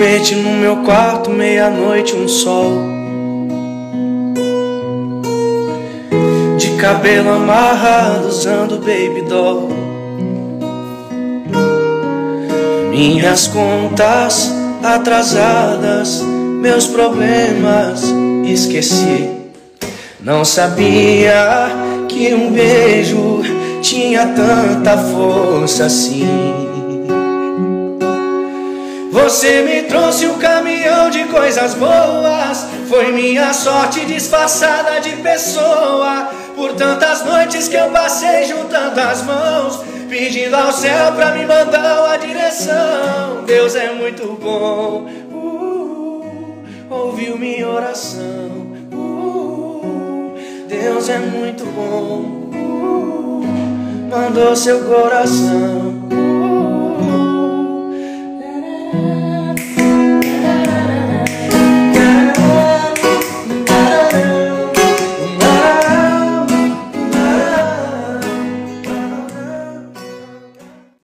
repente no meu quarto, meia-noite, um sol, de cabelo amarrado, usando baby doll. Minhas contas atrasadas, meus problemas esqueci. Não sabia que um beijo tinha tanta força assim. Você me trouxe um caminhão de coisas boas, foi minha sorte disfarçada de pessoa. Por tantas noites que eu passei juntando as mãos, pedindo ao céu pra me mandar uma direção. Deus é muito bom, ouviu minha oração. Deus é muito bom, mandou seu coração.